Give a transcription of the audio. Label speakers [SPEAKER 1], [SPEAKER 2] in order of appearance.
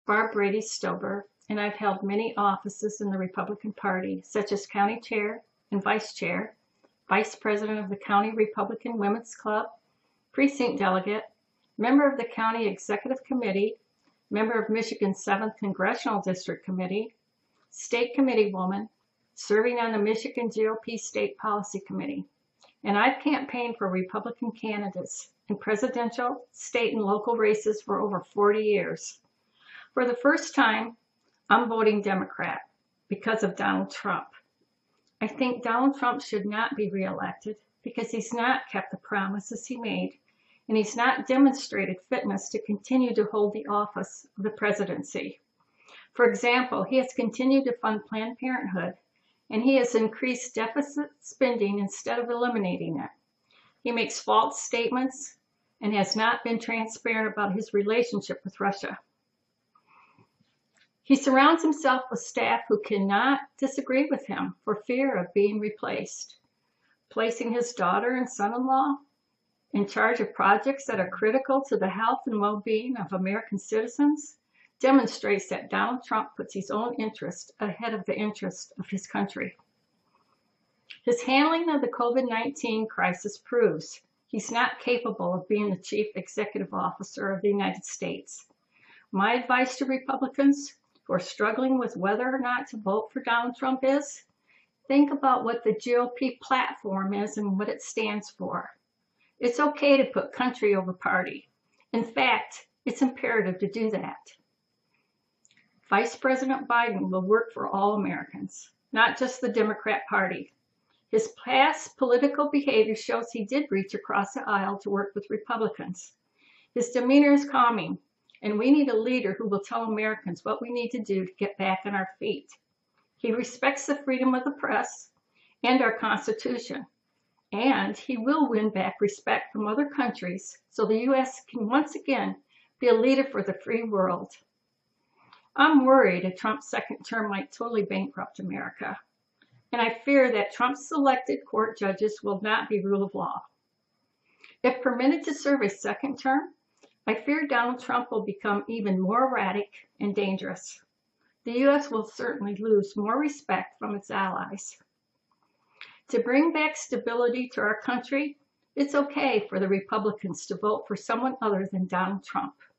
[SPEAKER 1] Barb Stober, and I've held many offices in the Republican Party, such as county chair and vice chair, vice president of the County Republican Women's Club, precinct delegate, member of the County Executive Committee, member of Michigan's 7th Congressional District Committee, state committee woman, serving on the Michigan GOP State Policy Committee. And I've campaigned for Republican candidates in presidential, state, and local races for over 40 years. For the first time, I'm voting Democrat because of Donald Trump. I think Donald Trump should not be reelected because he's not kept the promises he made, and he's not demonstrated fitness to continue to hold the office of the presidency. For example, he has continued to fund Planned Parenthood, and he has increased deficit spending instead of eliminating it. He makes false statements and has not been transparent about his relationship with Russia. He surrounds himself with staff who cannot disagree with him for fear of being replaced, placing his daughter and son-in-law in charge of projects that are critical to the health and well-being of American citizens demonstrates that Donald Trump puts his own interest ahead of the interest of his country. His handling of the COVID-19 crisis proves he's not capable of being the chief executive officer of the United States. My advice to Republicans who are struggling with whether or not to vote for Donald Trump is, think about what the GOP platform is and what it stands for. It's okay to put country over party. In fact, it's imperative to do that. Vice President Biden will work for all Americans, not just the Democrat Party. His past political behavior shows he did reach across the aisle to work with Republicans. His demeanor is calming, and we need a leader who will tell Americans what we need to do to get back on our feet. He respects the freedom of the press and our Constitution, and he will win back respect from other countries so the U.S. can once again be a leader for the free world. I'm worried a Trump second term might totally bankrupt America, and I fear that Trump's selected court judges will not be rule of law. If permitted to serve a second term, I fear Donald Trump will become even more erratic and dangerous. The U.S. will certainly lose more respect from its allies. To bring back stability to our country, it's okay for the Republicans to vote for someone other than Donald Trump.